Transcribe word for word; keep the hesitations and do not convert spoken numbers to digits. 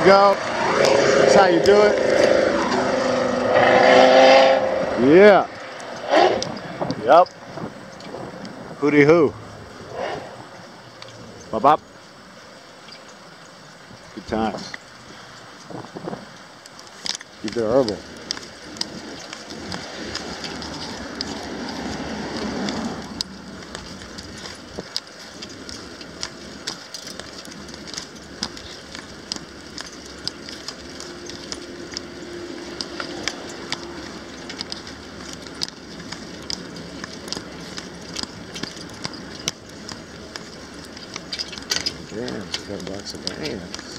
you go. That's how you do it. Yeah. Yep. Hooty hoo. Bop bop. Good times. Keep it herbal. Damn, seven bucks a band.